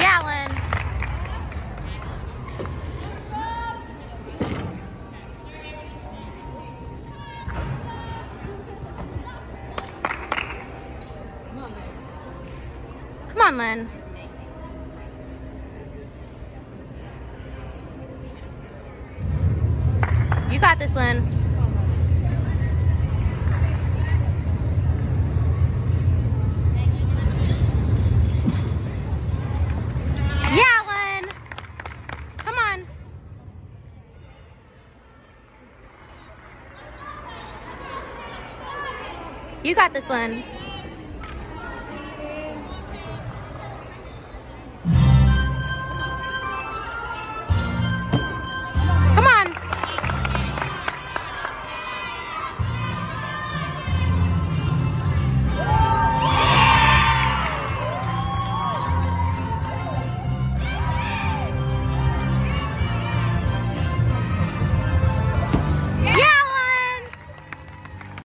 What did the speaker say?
Yeah, Lynn. Come on, Lynn. You got this, Lynn. Yeah, Lynn. Come on. You got this, Lynn.